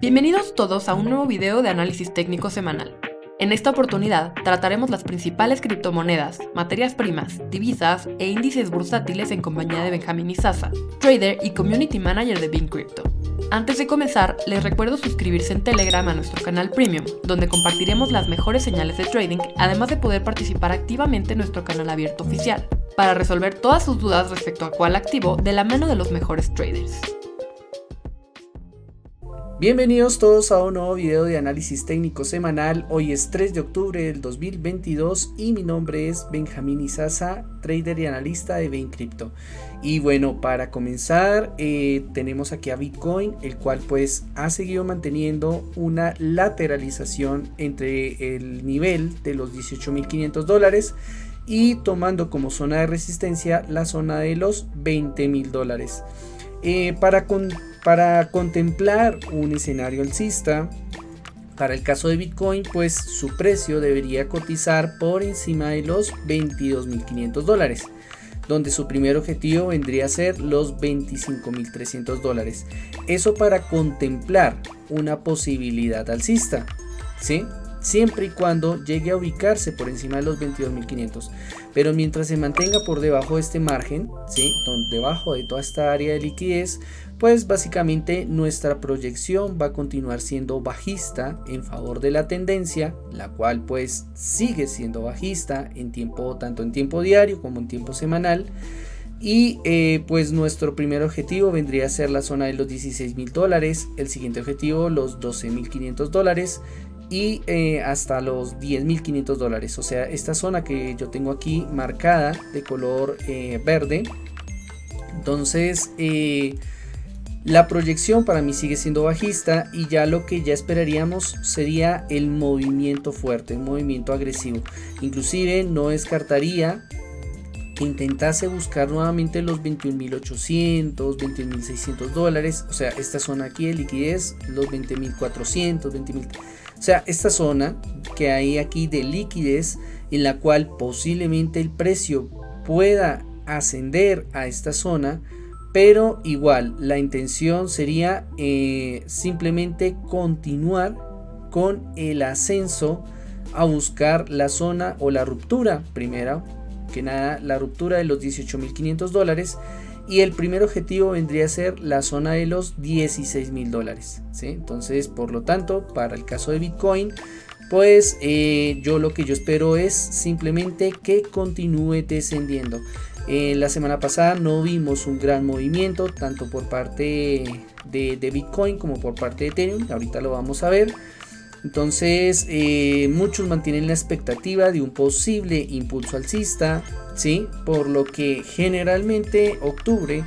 Bienvenidos todos a un nuevo video de análisis técnico semanal. En esta oportunidad trataremos las principales criptomonedas, materias primas, divisas e índices bursátiles en compañía de Benjamín Isaza, trader y community manager de Bean Crypto. Antes de comenzar, les recuerdo suscribirse en Telegram a nuestro canal Premium, donde compartiremos las mejores señales de trading, además de poder participar activamente en nuestro canal abierto oficial, para resolver todas sus dudas respecto a cuál activo de la mano de los mejores traders. Bienvenidos todos a un nuevo video de análisis técnico semanal. Hoy es 3 de octubre del 2022 y mi nombre es Benjamín Isaza, trader y analista de Bean Crypto. Y bueno, para comenzar tenemos aquí a Bitcoin, el cual pues ha seguido manteniendo una lateralización entre el nivel de los $18.500 y tomando como zona de resistencia la zona de los $20.000. Para contemplar un escenario alcista, para el caso de Bitcoin, pues su precio debería cotizar por encima de los $22.500, donde su primer objetivo vendría a ser los $25.300. Eso para contemplar una posibilidad alcista, ¿sí? Siempre y cuando llegue a ubicarse por encima de los 22.500, pero mientras se mantenga por debajo de este margen, ¿sí? Debajo de toda esta área de liquidez, pues básicamente nuestra proyección va a continuar siendo bajista en favor de la tendencia, la cual pues sigue siendo bajista en tiempo, tanto en tiempo diario como en tiempo semanal. Y pues nuestro primer objetivo vendría a ser la zona de los $16.000, el siguiente objetivo los $12.500 y hasta los $10.500, o sea, esta zona que yo tengo aquí marcada de color verde. Entonces la proyección para mí sigue siendo bajista y ya lo que ya esperaríamos sería el movimiento fuerte, el movimiento agresivo. Inclusive no descartaría que intentase buscar nuevamente los $21.800, $21.600, o sea, esta zona aquí de liquidez, los $20.400, $20.000. O sea, esta zona que hay aquí de liquidez en la cual posiblemente el precio pueda ascender a esta zona, pero igual la intención sería simplemente continuar con el ascenso a buscar la zona o la ruptura, primero que nada la ruptura de los $18.500, y el primer objetivo vendría a ser la zona de los $16.000, ¿sí? Entonces, por lo tanto, para el caso de Bitcoin, pues yo lo que yo espero es simplemente que continúe descendiendo. La semana pasada no vimos un gran movimiento tanto por parte de Bitcoin como por parte de Ethereum, ahorita lo vamos a ver. Entonces muchos mantienen la expectativa de un posible impulso alcista, ¿sí? Por lo que generalmente octubre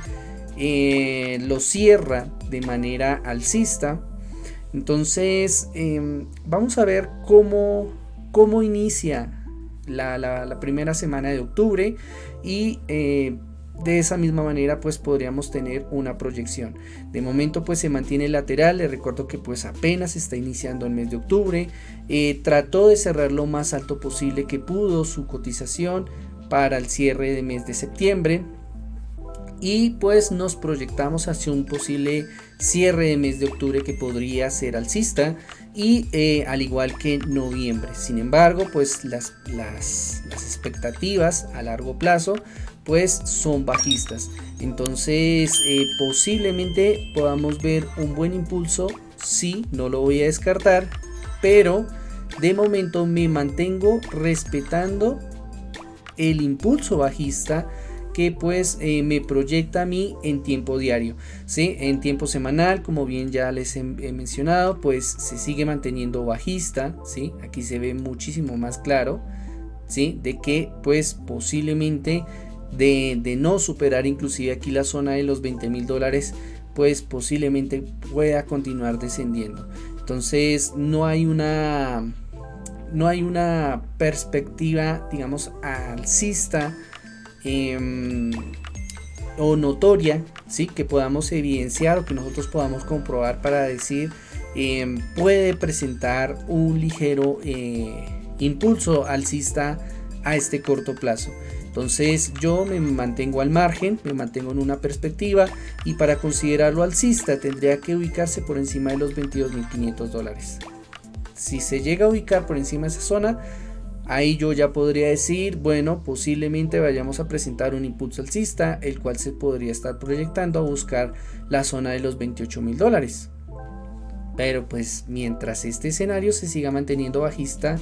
lo cierra de manera alcista. Entonces vamos a ver cómo inicia la primera semana de octubre y de esa misma manera pues podríamos tener una proyección. De momento pues se mantiene lateral. Les recuerdo que pues apenas está iniciando el mes de octubre. Trató de cerrar lo más alto posible que pudo su cotización para el cierre de mes de septiembre, y pues nos proyectamos hacia un posible cierre de mes de octubre que podría ser alcista, y al igual que noviembre. Sin embargo, pues las expectativas a largo plazo pues son bajistas. Entonces posiblemente podamos ver un buen impulso, sí, no lo voy a descartar, pero de momento me mantengo respetando el impulso bajista que pues me proyecta a mí en tiempo diario, ¿sí? En tiempo semanal, como bien ya les he mencionado, pues se sigue manteniendo bajista, ¿sí? Aquí se ve muchísimo más claro, ¿sí? De que pues posiblemente de no superar inclusive aquí la zona de los $20.000, pues posiblemente pueda continuar descendiendo. Entonces no hay una perspectiva, digamos, alcista o notoria, ¿sí? Que podamos evidenciar o que nosotros podamos comprobar para decir puede presentar un ligero impulso alcista a este corto plazo. Entonces yo me mantengo al margen, me mantengo en una perspectiva, y para considerarlo alcista tendría que ubicarse por encima de los $22.500. Si se llega a ubicar por encima de esa zona, ahí yo ya podría decir, bueno, posiblemente vayamos a presentar un impulso alcista, el cual se podría estar proyectando a buscar la zona de los $28.000. Pero pues mientras este escenario se siga manteniendo bajista,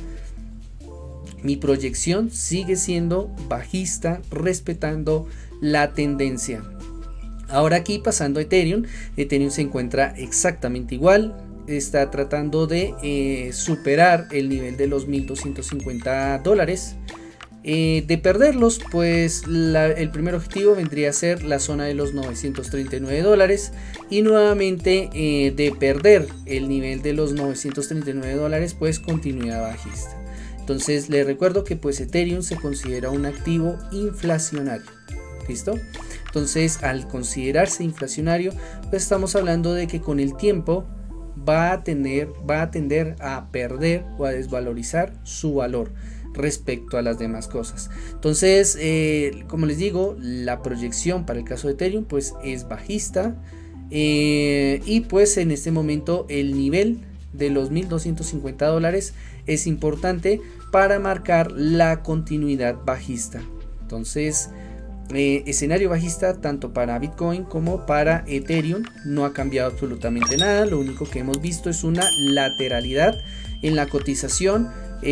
mi proyección sigue siendo bajista, respetando la tendencia. Ahora aquí pasando a Ethereum, Ethereum se encuentra exactamente igual. Está tratando de superar el nivel de los $1.250. De perderlos, pues el primer objetivo vendría a ser la zona de los $939, y nuevamente de perder el nivel de los $939, pues continuidad bajista. Entonces les recuerdo que pues Ethereum se considera un activo inflacionario. ¿Listo? Entonces al considerarse inflacionario, pues estamos hablando de que con el tiempo va a tender a perder o a desvalorizar su valor respecto a las demás cosas. Entonces como les digo, la proyección para el caso de Ethereum pues es bajista, y pues en este momento el nivel de los $1.250 es importante para marcar la continuidad bajista. Entonces escenario bajista tanto para Bitcoin como para Ethereum, no ha cambiado absolutamente nada. Lo único que hemos visto es una lateralidad en la cotización,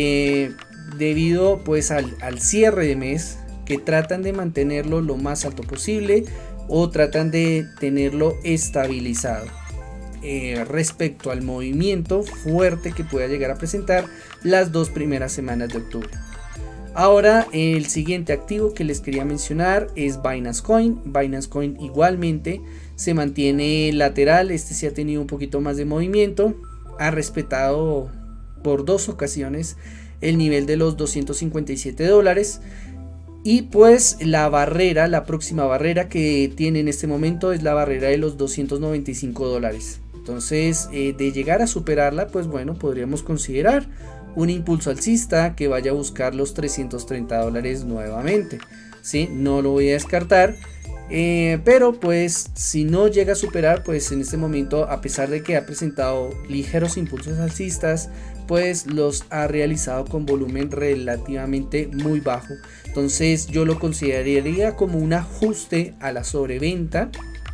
debido pues al cierre de mes, que tratan de mantenerlo lo más alto posible o tratan de tenerlo estabilizado respecto al movimiento fuerte que pueda llegar a presentar las 2 primeras semanas de octubre. Ahora el siguiente activo que les quería mencionar es Binance Coin. Binance Coin igualmente se mantiene lateral. Este sí ha tenido un poquito más de movimiento, ha respetado por 2 ocasiones el nivel de los $257, y pues la próxima barrera que tiene en este momento es la barrera de los $295. Entonces de llegar a superarla, pues bueno, podríamos considerar un impulso alcista que vaya a buscar los $330 nuevamente, ¿sí? No lo voy a descartar, pero pues si no llega a superar, pues en este momento, a pesar de que ha presentado ligeros impulsos alcistas, pues los ha realizado con volumen relativamente muy bajo. Entonces yo lo consideraría como un ajuste a la sobreventa,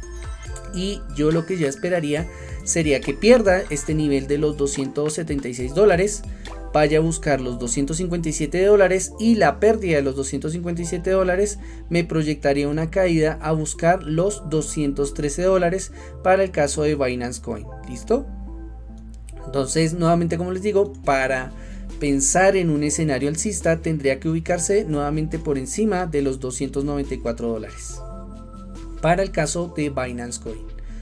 y yo lo que ya esperaría sería que pierda este nivel de los $276, vaya a buscar los $257, y la pérdida de los $257 me proyectaría una caída a buscar los $213 para el caso de Binance Coin. ¿Listo? Entonces nuevamente, como les digo, para pensar en un escenario alcista tendría que ubicarse nuevamente por encima de los $294 para el caso de Binance Coin.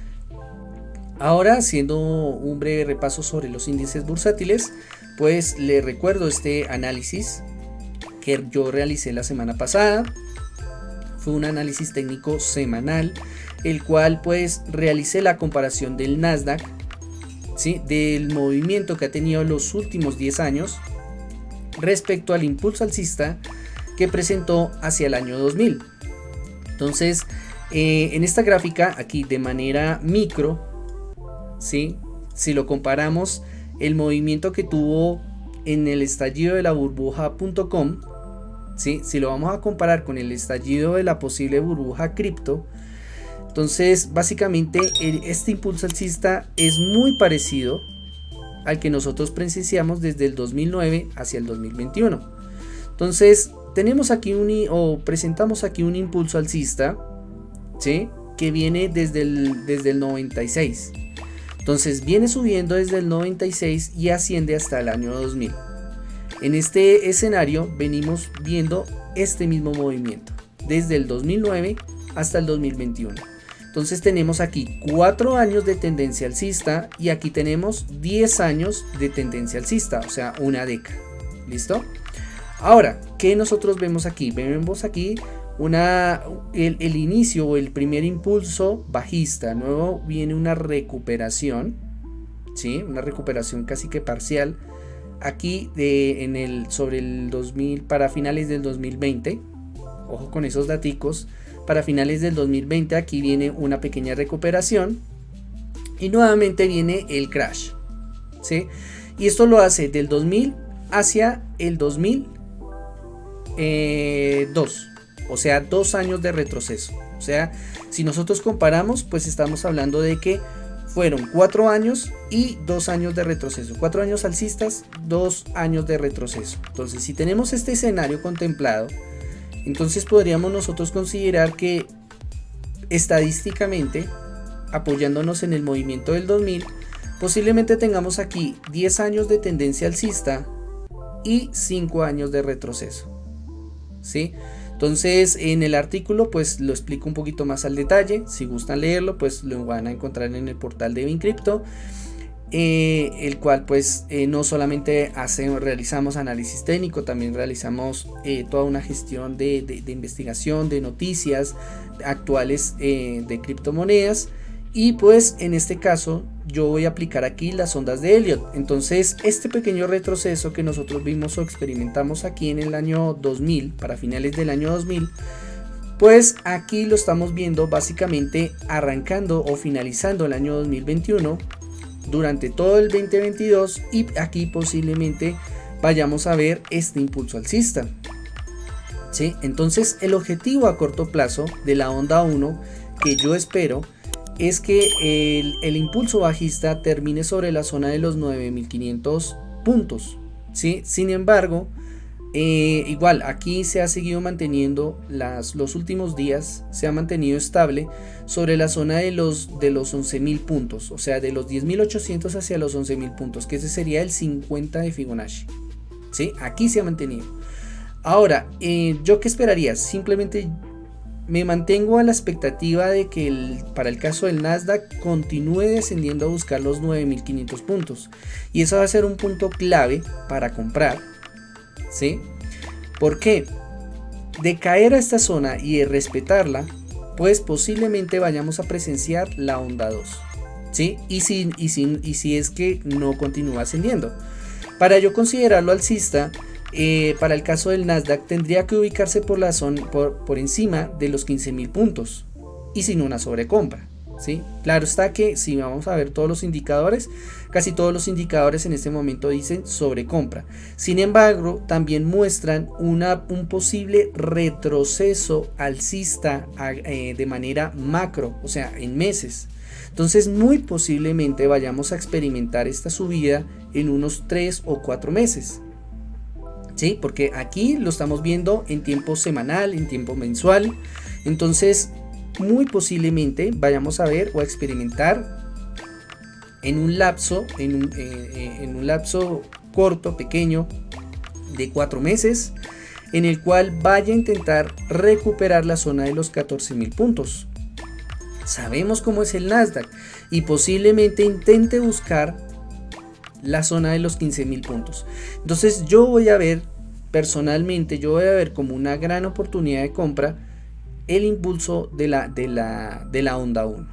Ahora, haciendo un breve repaso sobre los índices bursátiles, pues les recuerdo este análisis que yo realicé la semana pasada. Fue un análisis técnico semanal, el cual pues realicé la comparación del Nasdaq, ¿sí?, del movimiento que ha tenido los últimos 10 años respecto al impulso alcista que presentó hacia el año 2000. Entonces en esta gráfica aquí de manera micro, ¿sí?, si lo comparamos el movimiento que tuvo en el estallido de la burbuja.com, ¿sí?, si lo vamos a comparar con el estallido de la posible burbuja cripto, entonces básicamente este impulso alcista es muy parecido al que nosotros presenciamos desde el 2009 hacia el 2021. Entonces tenemos aquí presentamos aquí un impulso alcista, ¿sí?, que viene desde el 96. Entonces viene subiendo desde el 96 y asciende hasta el año 2000. En este escenario venimos viendo este mismo movimiento desde el 2009 hasta el 2021. Entonces tenemos aquí 4 años de tendencia alcista y aquí tenemos 10 años de tendencia alcista, o sea, una década. ¿Listo? Ahora, ¿qué nosotros vemos aquí? Vemos aquí el inicio o el primer impulso bajista. Luego viene una recuperación, ¿sí?, una recuperación casi que parcial aquí sobre el 2000 para finales del 2020, ojo con esos daticos, para finales del 2020 aquí viene una pequeña recuperación y nuevamente viene el crash, ¿sí? Y esto lo hace del 2000 hacia el 2002, o sea, 2 años de retroceso. O sea, si nosotros comparamos, pues estamos hablando de que fueron 4 años y 2 años de retroceso. 4 años alcistas, 2 años de retroceso. Entonces, si tenemos este escenario contemplado, entonces podríamos nosotros considerar que estadísticamente, apoyándonos en el movimiento del 2000, posiblemente tengamos aquí 10 años de tendencia alcista y 5 años de retroceso, ¿sí? Entonces en el artículo pues lo explico un poquito más al detalle. Si gustan leerlo, pues lo van a encontrar en el portal de Bincrypto, el cual pues no solamente realizamos análisis técnico, también realizamos toda una gestión de investigación, de noticias actuales de criptomonedas. Y pues en este caso yo voy a aplicar aquí las ondas de Elliott. Entonces este pequeño retroceso que nosotros vimos o experimentamos aquí en el año 2000, para finales del año 2000, pues aquí lo estamos viendo básicamente arrancando o finalizando el año 2021, durante todo el 2022, y aquí posiblemente vayamos a ver este impulso alcista, ¿sí? Entonces el objetivo a corto plazo de la onda 1 que yo espero es que el impulso bajista termine sobre la zona de los 9500 puntos, ¿sí? Sin embargo, igual aquí se ha seguido manteniendo los últimos días, se ha mantenido estable sobre la zona de los 11.000 puntos, o sea, de los 10.800 hacia los 11.000 puntos, que ese sería el 50 de Fibonacci, ¿sí? Aquí se ha mantenido. Ahora, ¿yo qué esperaría? Simplemente me mantengo a la expectativa de que para el caso del Nasdaq continúe descendiendo a buscar los 9.500 puntos, y eso va a ser un punto clave para comprar, ¿sí? ¿Por qué? De caer a esta zona y de respetarla, pues posiblemente vayamos a presenciar la onda 2, ¿sí? Y si es que no continúa ascendiendo. Para yo considerarlo alcista, para el caso del Nasdaq tendría que ubicarse por encima de los 15.000 puntos y sin una sobrecompra, ¿sí? Claro está que si vamos a ver todos los indicadores, casi todos los indicadores en este momento dicen sobrecompra. Sin embargo, también muestran un posible retroceso alcista de manera macro, o sea, en meses. Entonces muy posiblemente vayamos a experimentar esta subida en unos 3 o 4 meses. ¿Sí? Porque aquí lo estamos viendo en tiempo semanal, en tiempo mensual. Entonces muy posiblemente vayamos a ver o a experimentar en un lapso corto, pequeño, de 4 meses, en el cual vaya a intentar recuperar la zona de los 14.000 puntos. Sabemos cómo es el Nasdaq y posiblemente intente buscar la zona de los 15.000 puntos. Entonces yo voy a ver, personalmente, como una gran oportunidad de compra el impulso de la onda 1.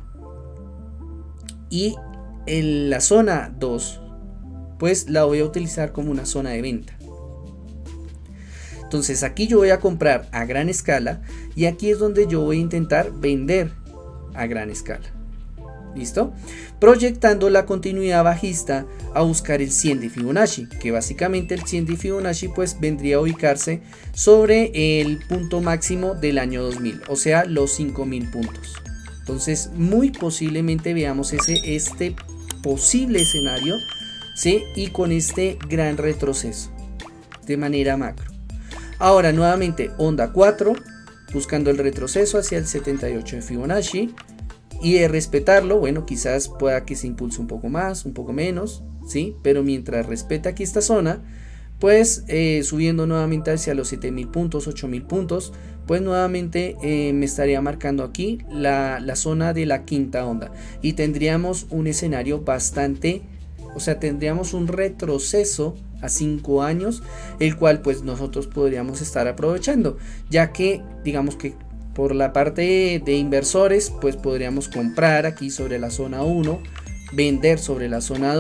Y en la zona 2, pues la voy a utilizar como una zona de venta. Entonces aquí yo voy a comprar a gran escala y aquí es donde yo voy a intentar vender a gran escala. ¿Listo? Proyectando la continuidad bajista a buscar el 100 de Fibonacci, que básicamente el 100 de Fibonacci pues vendría a ubicarse sobre el punto máximo del año 2000, o sea, los 5.000 puntos. Entonces muy posiblemente veamos este posible escenario, ¿sí? Y con este gran retroceso de manera macro. Ahora nuevamente onda 4, buscando el retroceso hacia el 78 de Fibonacci. Y de respetarlo, bueno, quizás pueda que se impulse un poco más, un poco menos, ¿sí? Pero mientras respeta aquí esta zona, pues subiendo nuevamente hacia los 7.000 puntos, 8.000 puntos, pues nuevamente me estaría marcando aquí la zona de la quinta onda. Y tendríamos un escenario bastante, o sea, tendríamos un retroceso a 5 años, el cual pues nosotros podríamos estar aprovechando, ya que digamos que por la parte de inversores, pues podríamos comprar aquí sobre la zona 1, vender sobre la zona 2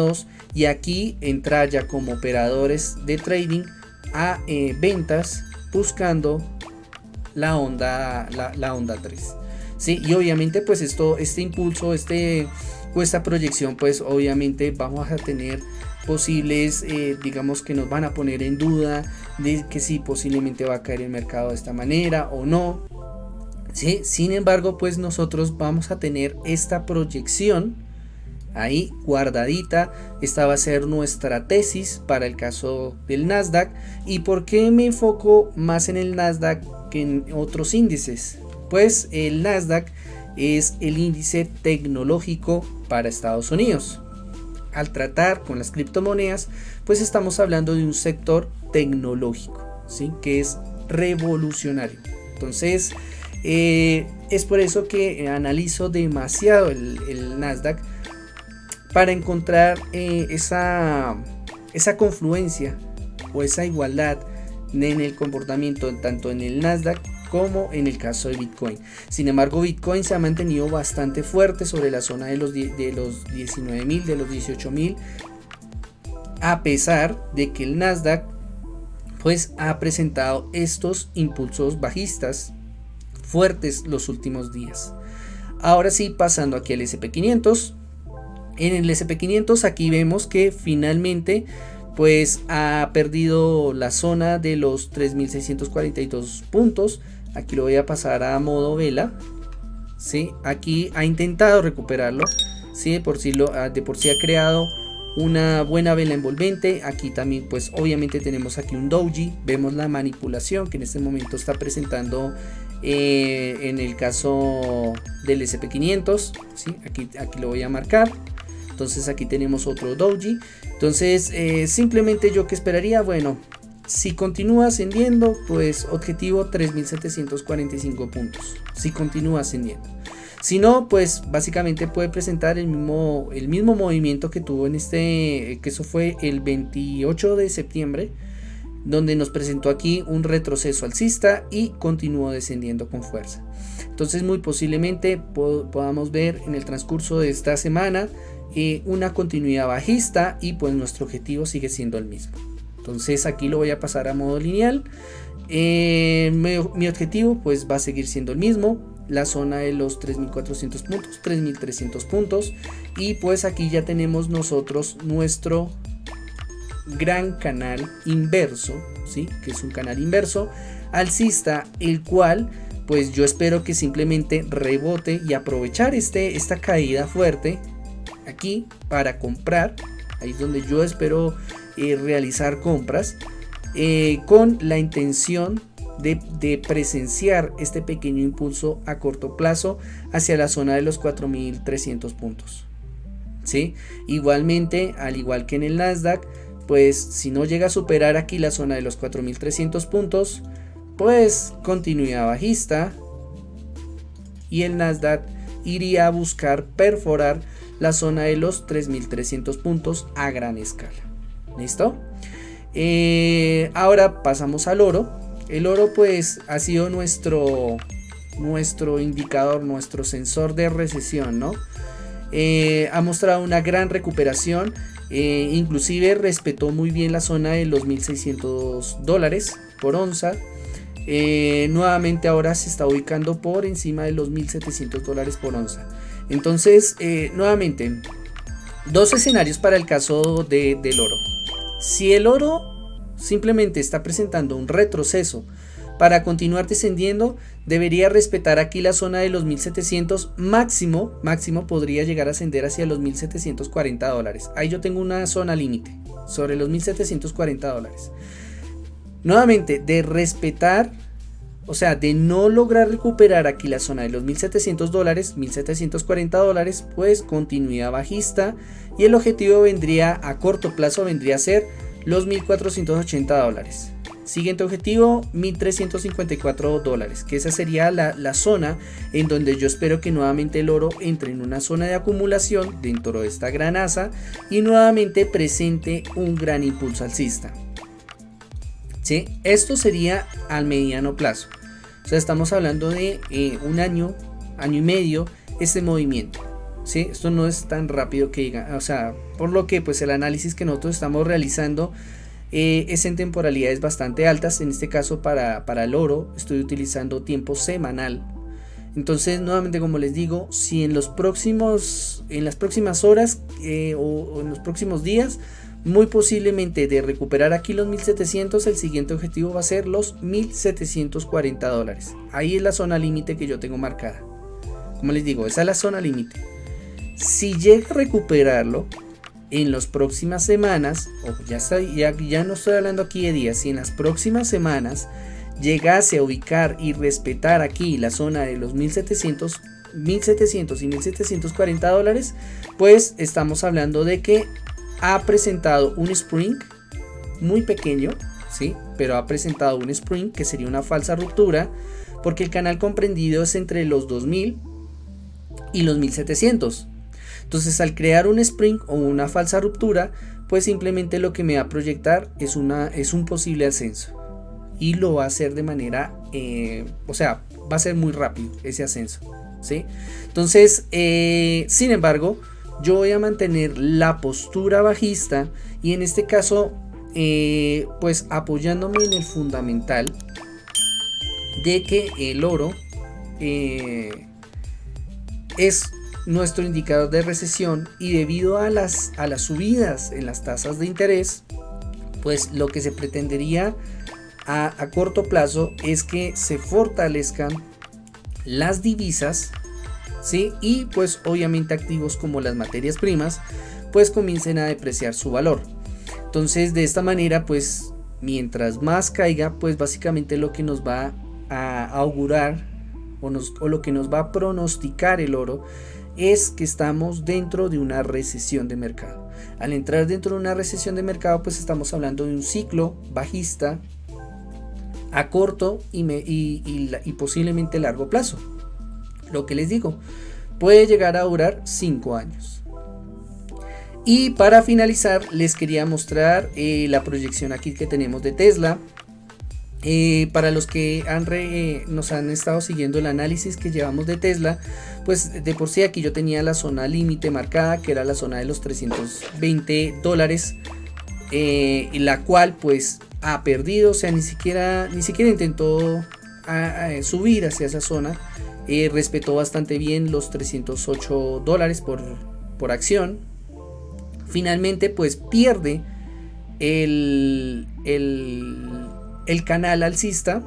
y aquí entrar ya como operadores de trading a ventas buscando la onda 3. Sí, y obviamente pues este impulso, esta proyección, pues obviamente vamos a tener posibles, digamos que nos van a poner en duda de que si posiblemente va a caer el mercado de esta manera o no. ¿Sí? Sin embargo, pues nosotros vamos a tener esta proyección ahí guardadita. Esta va a ser nuestra tesis para el caso del Nasdaq. ¿Y por qué me enfoco más en el Nasdaq que en otros índices? Pues el Nasdaq es el índice tecnológico para Estados Unidos. Al tratar con las criptomonedas, pues estamos hablando de un sector tecnológico, ¿sí? Que es revolucionario. Entonces es por eso que analizo demasiado el Nasdaq, para encontrar esa confluencia o esa igualdad en el comportamiento tanto en el Nasdaq como en el caso de Bitcoin. Sin embargo, Bitcoin se ha mantenido bastante fuerte sobre la zona de los 19.000, de los 18.000, a pesar de que el Nasdaq pues ha presentado estos impulsos bajistas fuertes los últimos días. Ahora sí, pasando aquí al SP500. En el SP500 aquí vemos que finalmente pues ha perdido la zona de los 3.642 puntos. Aquí lo voy a pasar a modo vela. ¿Sí? Aquí ha intentado recuperarlo. ¿Sí? De por sí ha creado una buena vela envolvente. Aquí también pues obviamente tenemos aquí un doji. Vemos la manipulación que en este momento está presentando en el caso del SP500. ¿Sí? Aquí lo voy a marcar. Entonces aquí tenemos otro doji. Entonces simplemente yo que esperaría, bueno, si continúa ascendiendo, pues objetivo 3.745 puntos. Si continúa ascendiendo. Si no, pues básicamente puede presentar el mismo movimiento que tuvo que eso fue el 28 de septiembre, donde nos presentó aquí un retroceso alcista y continuó descendiendo con fuerza. Entonces muy posiblemente podamos ver en el transcurso de esta semana una continuidad bajista, y pues nuestro objetivo sigue siendo el mismo. Entonces aquí lo voy a pasar a modo lineal. Mi objetivo pues va a seguir siendo el mismo, la zona de los 3.400 puntos, 3.300 puntos, y pues aquí ya tenemos nosotros nuestro gran canal inverso, ¿sí? Que es un canal inverso alcista, el cual pues yo espero que simplemente rebote y aprovechar esta caída fuerte aquí para comprar. Ahí es donde yo espero realizar compras con la intención de presenciar este pequeño impulso a corto plazo hacia la zona de los 4.300 puntos. ¿Sí? Igualmente, al igual que en el Nasdaq, pues si no llega a superar aquí la zona de los 4.300 puntos, pues continuidad bajista, y el Nasdaq iría a buscar perforar la zona de los 3.300 puntos a gran escala. ¿Listo? Ahora pasamos al oro. El oro pues ha sido nuestro indicador, nuestro sensor de recesión, ¿no? Ha mostrado una gran recuperación, inclusive respetó muy bien la zona de los $1.600 por onza. Nuevamente ahora se está ubicando por encima de los $1.700 por onza. Entonces nuevamente dos escenarios para el caso del oro. Si el oro simplemente está presentando un retroceso para continuar descendiendo, debería respetar aquí la zona de los 1.700, máximo podría llegar a ascender hacia los $1.740. Ahí yo tengo una zona límite sobre los $1.740. Nuevamente, de respetar, o sea, de no lograr recuperar aquí la zona de los $1.700, $1.740, pues continuidad bajista, y el objetivo vendría a corto plazo, vendría a ser los $1.480. Siguiente objetivo, $1.354, que esa sería la zona en donde yo espero que nuevamente el oro entre en una zona de acumulación dentro de esta gran asa y nuevamente presente un gran impulso alcista. ¿Sí? Esto sería al mediano plazo. O sea, estamos hablando de un año y medio este movimiento. ¿sí? Esto no es tan rápido que diga, o sea, por lo que pues el análisis que nosotros estamos realizando es en temporalidades bastante altas. En este caso para el oro estoy utilizando tiempo semanal. Entonces, nuevamente, como les digo, si en las próximas horas o en los próximos días, muy posiblemente de recuperar aquí los 1700, el siguiente objetivo va a ser los 1740 dólares. Ahí es la zona límite que yo tengo marcada. Como les digo, esa es la zona límite. Si llega a recuperarlo en las próximas semanas, ojo, ya no estoy hablando aquí de días, si en las próximas semanas llegase a ubicar y respetar aquí la zona de los 1700 y 1740 dólares, pues estamos hablando de que ha presentado un spring muy pequeño, ¿sí? Pero ha presentado un spring que sería una falsa ruptura, porque el canal comprendido es entre los 2000 y los 1700. Entonces, al crear un spring o una falsa ruptura, pues simplemente lo que me va a proyectar es un posible ascenso. Y lo va a hacer de manera, o sea, va a ser muy rápido ese ascenso, ¿sí? Entonces, sin embargo, yo voy a mantener la postura bajista y en este caso, pues apoyándome en el fundamental de que el oro es nuestro indicador de recesión, y debido a las subidas en las tasas de interés, pues lo que se pretendería a corto plazo es que se fortalezcan las divisas, ¿sí? Y pues obviamente activos como las materias primas pues comiencen a depreciar su valor. Entonces, de esta manera, pues mientras más caiga, pues básicamente lo que nos va a augurar o lo que nos va a pronosticar el oro es que estamos dentro de una recesión de mercado. Al entrar dentro de una recesión de mercado, pues estamos hablando de un ciclo bajista a corto y posiblemente largo plazo. Lo que les digo, puede llegar a durar 5 años. Y para finalizar, les quería mostrar la proyección aquí que tenemos de Tesla. Para los que nos han estado siguiendo el análisis que llevamos de Tesla, pues de por sí aquí yo tenía la zona límite marcada, que era la zona de los 320 dólares, la cual pues ha perdido, o sea, ni siquiera intentó subir hacia esa zona. Respetó bastante bien los 308 dólares por acción. Finalmente pues pierde el canal alcista,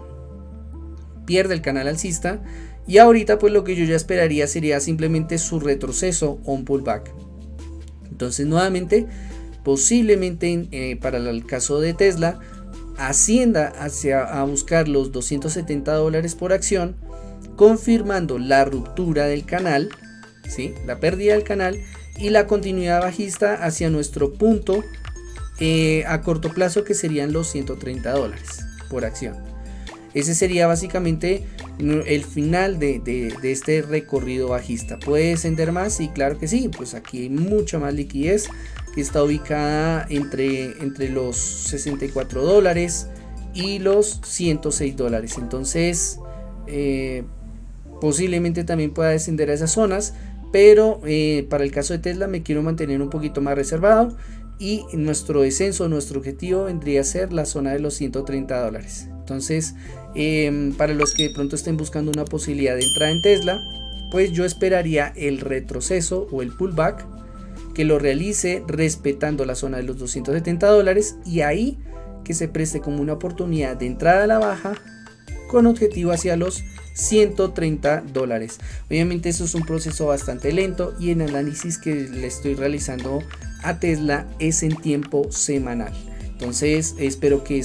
y ahorita pues lo que yo ya esperaría sería simplemente su retroceso o un pullback. Entonces, nuevamente, posiblemente para el caso de Tesla ascienda a buscar los 270 dólares por acción, confirmando la ruptura del canal, ¿sí? La pérdida del canal y la continuidad bajista hacia nuestro punto a corto plazo, que serían los 130 dólares por acción. Ese sería básicamente el final de este recorrido bajista. ¿Puede descender más? Sí, claro que sí. Pues aquí hay mucha más liquidez, que está ubicada entre los 64 dólares y los 106 dólares. Entonces posiblemente también pueda descender a esas zonas, pero para el caso de Tesla me quiero mantener un poquito más reservado, y nuestro descenso, nuestro objetivo vendría a ser la zona de los 130 dólares. Entonces, para los que de pronto estén buscando una posibilidad de entrada en Tesla, pues yo esperaría el retroceso o el pullback, que lo realice respetando la zona de los 270 dólares, y ahí que se preste como una oportunidad de entrada a la baja con objetivo hacia los 130 dólares. Obviamente eso es un proceso bastante lento, y el análisis que le estoy realizando a Tesla es en tiempo semanal. Entonces espero que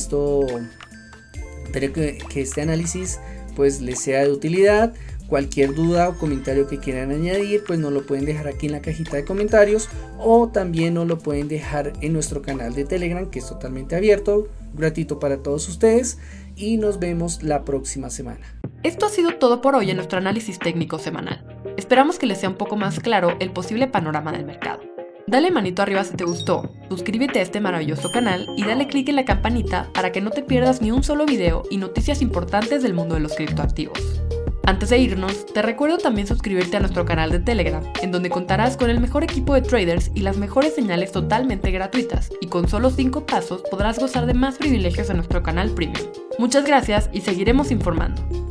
este análisis pues les sea de utilidad. Cualquier duda o comentario que quieran añadir, pues nos lo pueden dejar aquí en la cajita de comentarios, o también nos lo pueden dejar en nuestro canal de Telegram, que es totalmente abierto, gratuito para todos ustedes, y nos vemos la próxima semana. Esto ha sido todo por hoy en nuestro análisis técnico semanal. Esperamos que les sea un poco más claro el posible panorama del mercado. Dale manito arriba si te gustó, suscríbete a este maravilloso canal y dale click en la campanita para que no te pierdas ni un solo video y noticias importantes del mundo de los criptoactivos. Antes de irnos, te recuerdo también suscribirte a nuestro canal de Telegram, en donde contarás con el mejor equipo de traders y las mejores señales totalmente gratuitas, y con solo 5 pasos podrás gozar de más privilegios en nuestro canal Premium. Muchas gracias y seguiremos informando.